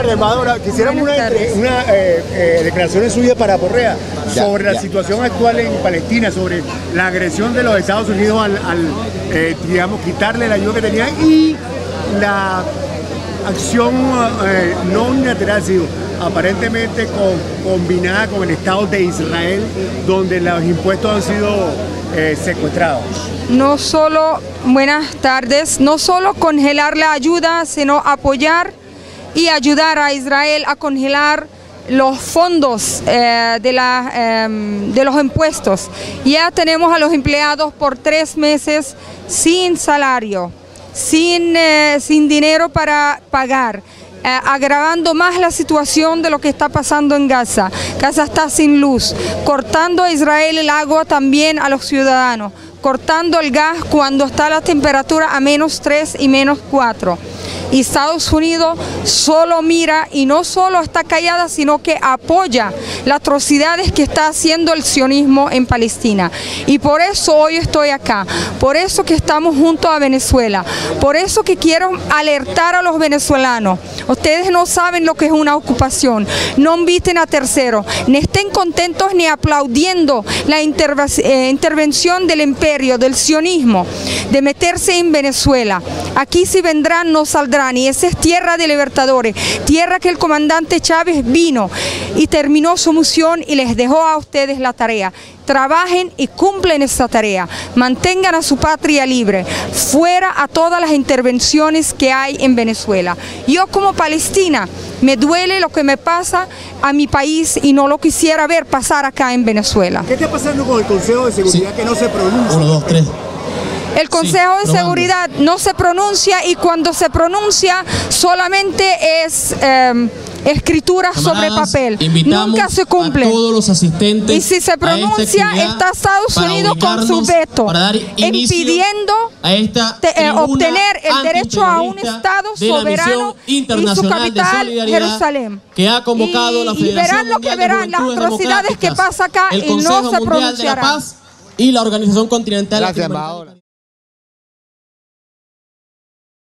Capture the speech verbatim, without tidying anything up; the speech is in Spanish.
tardes, embajadora. Quisiéramos una, una eh, eh, declaración suya para Correa sobre ya, la ya. situación actual en Palestina, sobre la agresión de los Estados Unidos al, al eh, digamos, quitarle la ayuda que tenían y la acción eh, no unilateral, sino aparentemente con, combinada con el Estado de Israel, donde los impuestos han sido eh, secuestrados. No solo, buenas tardes, no solo congelar la ayuda, sino apoyar y ayudar a Israel a congelar los fondos eh, de, la, eh, de los impuestos. Ya tenemos a los empleados por tres meses sin salario, sin, eh, sin dinero para pagar. Eh, agravando más la situación de lo que está pasando en Gaza. Gaza está sin luz, cortando a Israel el agua también a los ciudadanos, cortando el gas cuando está la temperatura a menos tres y menos cuatro. Y Estados Unidos solo mira y no solo está callada, sino que apoya las atrocidades que está haciendo el sionismo en Palestina. Y por eso hoy estoy acá, por eso que estamos junto a Venezuela, por eso que quiero alertar a los venezolanos. Ustedes no saben lo que es una ocupación, no inviten a terceros, ni estén contentos ni aplaudiendo la eh, intervención del imperio, del sionismo, de meterse en Venezuela. Aquí si vendrán no saldrán. Y esa es tierra de libertadores, tierra que el comandante Chávez vino y terminó su misión y les dejó a ustedes la tarea. Trabajen y cumplen esa tarea, mantengan a su patria libre, fuera a todas las intervenciones que hay en Venezuela. Yo como palestina me duele lo que me pasa a mi país y no lo quisiera ver pasar acá en Venezuela. ¿Qué está pasando con el Consejo de Seguridad sí. que no se pronuncia? Uno, dos, tres. El Consejo sí, de Seguridad no se pronuncia y cuando se pronuncia solamente es eh, escritura sobre papel. Nunca se cumple. A todos los asistentes y si se pronuncia está Estados Unidos con su veto, impidiendo a esta te, eh, obtener el derecho a un Estado soberano y su capital Jerusalén. Que ha convocado y, la y verán lo que verán, las atrocidades que pasa acá y no se pronunciarán. Y la Organización Continental. Gracias,